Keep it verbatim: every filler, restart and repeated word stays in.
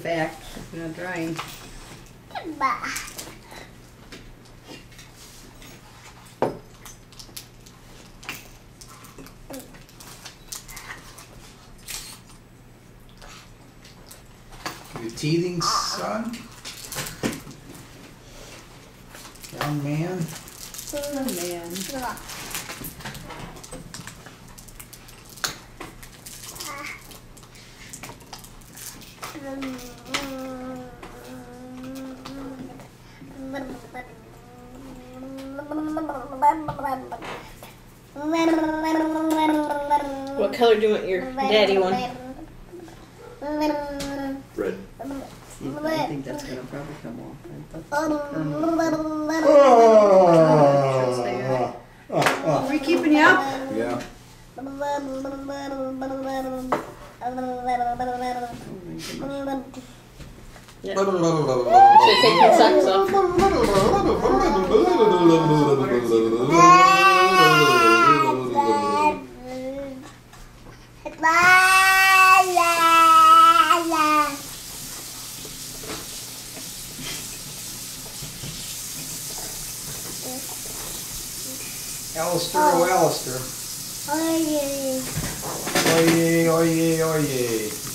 fact. If you're not drying. You teething, son? Young man? Oh, man. What color do you want your daddy one? Red. See, I think that's going to probably come off. Are we keeping you up? Yeah. Yeah. Should I take your socks off? Alistair, oh Alistair. Oye, oye, oye.